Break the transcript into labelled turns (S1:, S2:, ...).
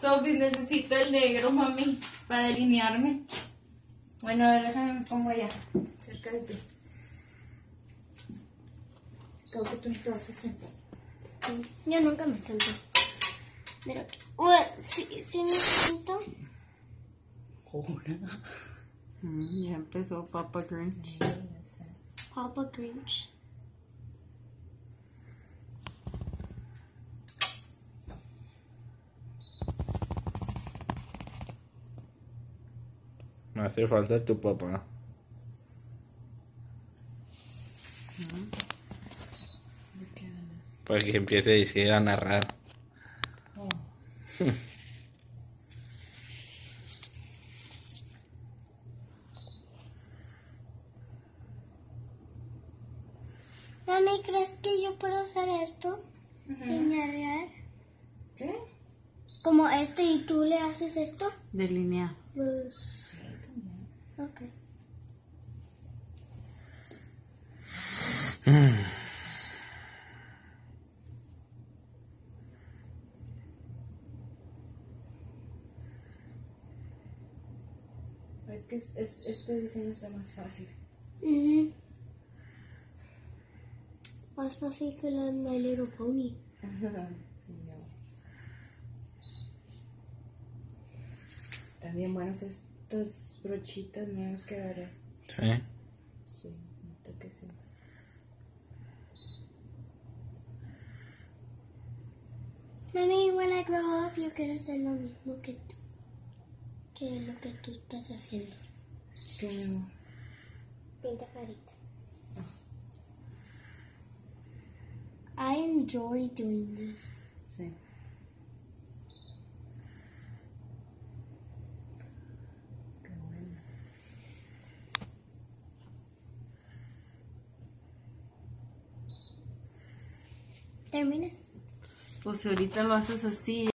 S1: Sophie, necesito el negro, mami, para delinearme. Bueno, a ver, déjame, me pongo allá, cerca de ti. Creo que tú te vas a sentar.
S2: Yo nunca me siento. Pero, bueno, si me siento.
S3: Ya empezó Papa Grinch.
S2: Papa Grinch.
S4: Me hace falta tu papá. Para que empiece a decir, a narrar.
S2: Mami, ¿crees que yo puedo hacer esto? Linear.
S1: ¿Qué?
S2: Como esto y tú le haces esto.
S3: Delinea.
S2: Pues. Ok.
S1: Es que este diseño está más fácil.
S2: Más fácil que la de My Little Pony.
S1: Sí, no. También buenos estos brochitos nuevos que ahora.
S4: Sí.
S1: Sí, noto que sí.
S2: Mami, when I grow up, yo quiero hacer lo mismo que tú. Que lo que tú estás haciendo.
S1: Sí, mi amor.
S2: Pinta carita. I enjoy doing this.
S1: Sí. Qué bueno.
S2: Termina.
S3: Pues ahorita lo haces así.